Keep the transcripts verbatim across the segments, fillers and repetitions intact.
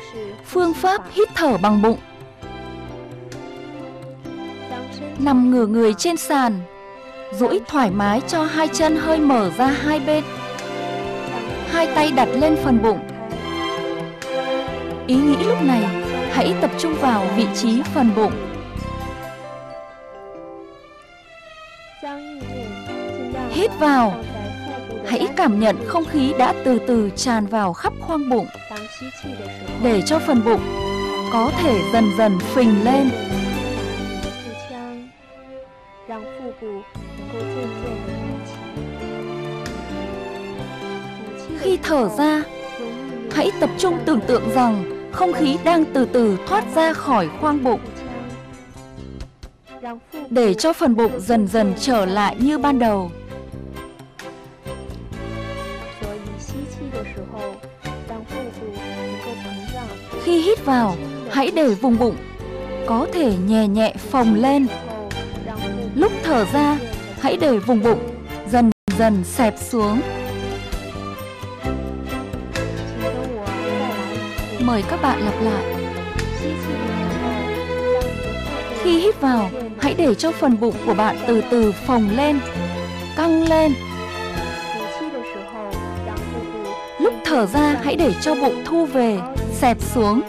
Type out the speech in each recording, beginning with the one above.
Phương pháp hít thở bằng bụng. Nằm ngửa người trên sàn, duỗi thoải mái cho hai chân hơi mở ra hai bên. Hai tay đặt lên phần bụng. Ý nghĩ lúc này hãy tập trung vào vị trí phần bụng. Hít vào, hãy cảm nhận không khí đã từ từ tràn vào khắp khoang bụng, để cho phần bụng có thể dần dần phình lên. Khi thở ra, hãy tập trung tưởng tượng rằng không khí đang từ từ thoát ra khỏi khoang bụng, để cho phần bụng dần dần trở lại như ban đầu. Khi hít vào, hãy để vùng bụng có thể nhẹ nhẹ phồng lên. Lúc thở ra, hãy để vùng bụng dần dần xẹp xuống. Mời các bạn lặp lại. Khi hít vào, hãy để cho phần bụng của bạn từ từ phồng lên, căng lên. Lúc thở ra, hãy để cho bụng thu về, xẹp xuống.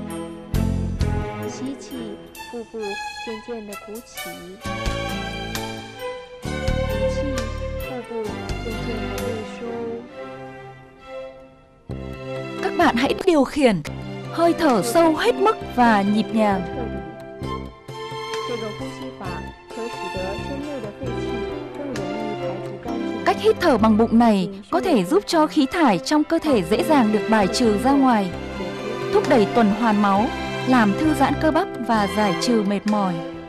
Các bạn hãy điều khiển hơi thở sâu hết mức và nhịp nhàng. Cách hít thở bằng bụng này có thể giúp cho khí thải trong cơ thể dễ dàng được bài trừ ra ngoài, thúc đẩy tuần hoàn máu, làm thư giãn cơ bắp và giải trừ mệt mỏi.